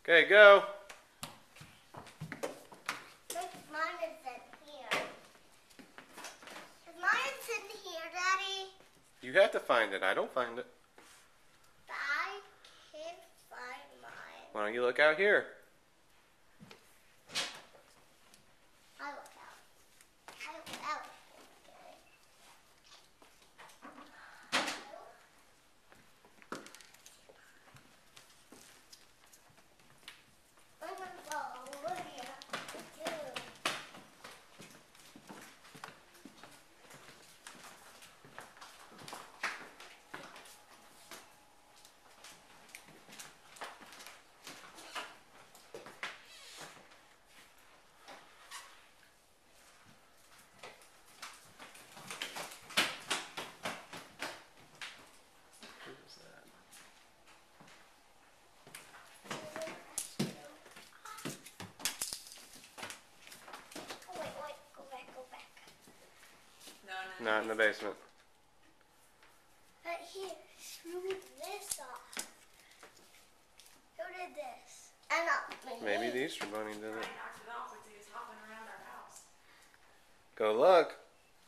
Okay, go. Mine is in here. Mine is in here, Daddy. You have to find it. I don't find it. I can't find mine. Why don't you look out here? I look out. I look out. I'm gonna go over here. Not in the basement. Right here, screw this off. Who did this? And Maybe the Easter Bunny did it. Knocked it off with these hopping around our house. Go look.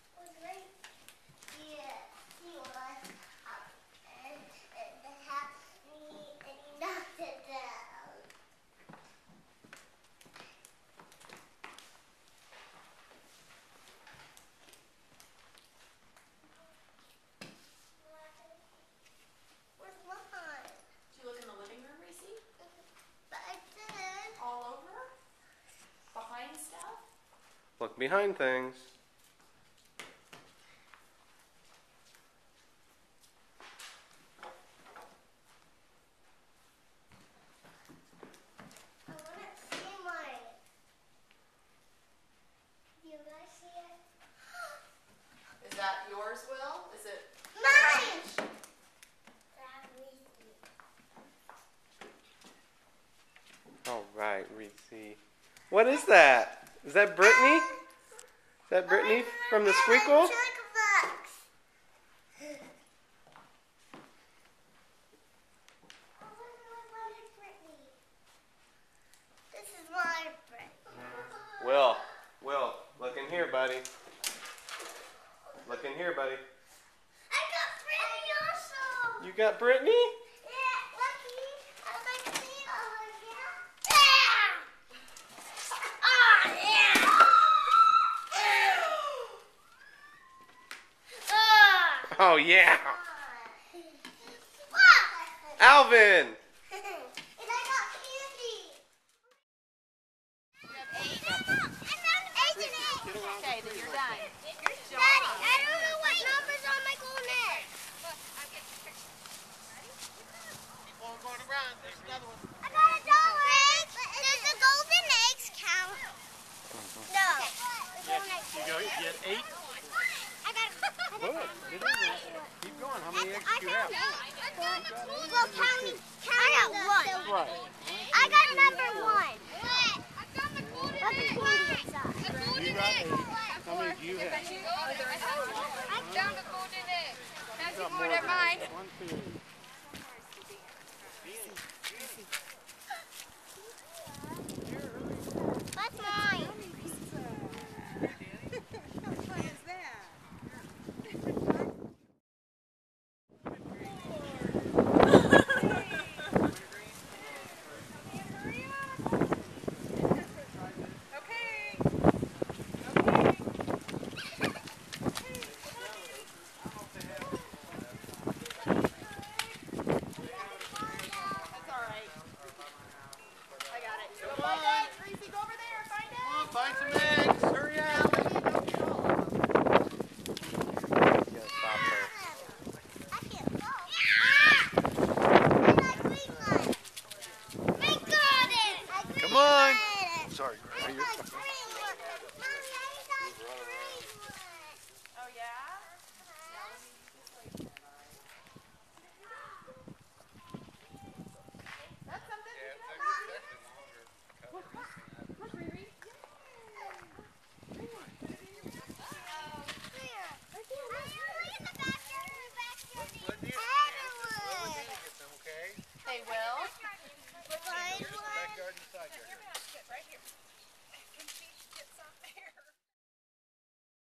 Yeah, he was. And he knocked it down. Where's mine? Did you look in the living room, Reese? But I didn't. All over? Behind stuff? Look behind things. I want to see mine. Do you guys see it? Is that yours, Will? Is it Mine! All right, Reese. What is that? Is that Brittany? Is that Brittany from the Squeakle? This is my Brittany. Will, look in here, buddy. Look in here, buddy. I got Brittany also. You got Brittany? Yeah, lucky. I like to see it over here. Yeah. Oh, yeah. Oh, yeah. What? Alvin. And I got candy. okay? Then you're done. Daddy, I don't know what number's on my golden egg. Keep on going around. There's another one. I got $1. Does the golden eggs count? No. The golden eggs You go. You get 8. I got Good. Keep going. How many eggs do you have? Well, counting. I got one. Right. I got number 1. What's the candy inside? You got 8. How many do you have? I found a golden egg. You got more than mine. 1, 2. What's mine? Find some eggs. Hurry up. I can't go. We got it! Come on. Sorry, Grandma. You're fine. Oh, yeah? That's something. Look, Riri. They will.